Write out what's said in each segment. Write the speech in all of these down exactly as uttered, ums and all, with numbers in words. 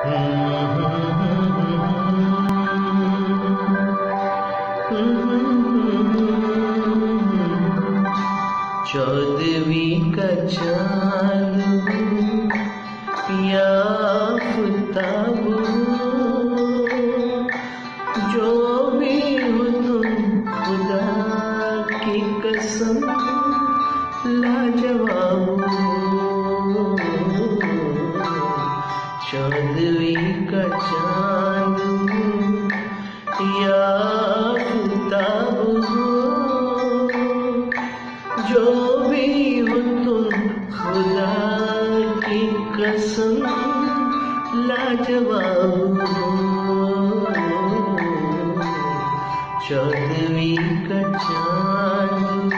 चौदहवीं का चांद या आफताब जो भी हो तुम खुदा की कसम लाजवाब। चौदहवीं का चांद या आफताब जो भी हो तुम खुदा की कसम लाजवाब। चौदहवीं का चांद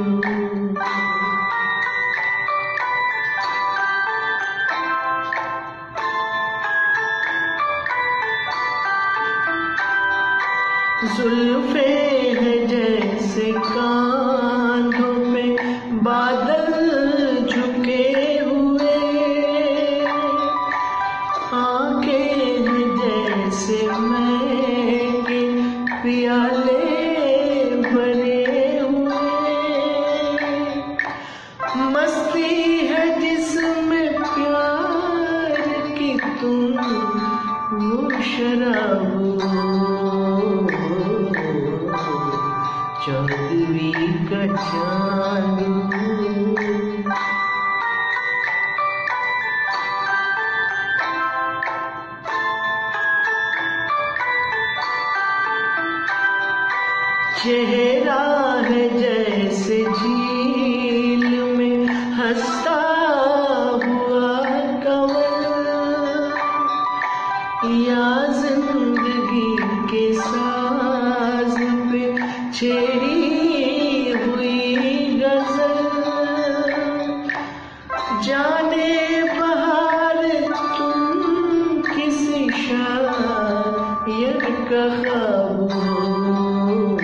जुल्फे है जैसे कांधों पे बादल झुके हुए, आंखें हैं जैसे महंगे प्याले भरे हुए, मस्ती है जिसमें प्यार की तुम वो शराब। चौदहवीं का चांद चेहरा है जैसे झील में हंसता हुआ कंवल, या जिंदगी के साज पे छेड़ी हुई गजल। जाने बहार तुम किसी शायर का ख्वाब हो।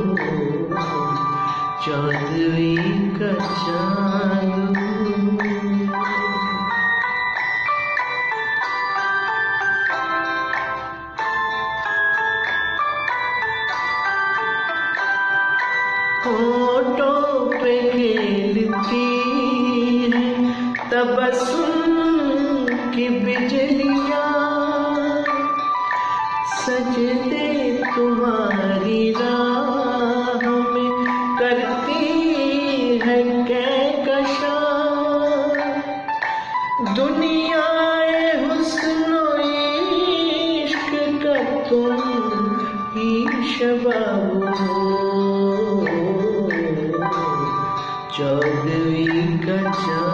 चौदहवीं का चांद होठों पे खेलती है तबस्सुम की बिजलियां, सजदे तुम्हारी राह में करती है कहकशां। दुनियाए हुस्न इश्क का तुम ही शबाब हो। चौदहवीं का चांद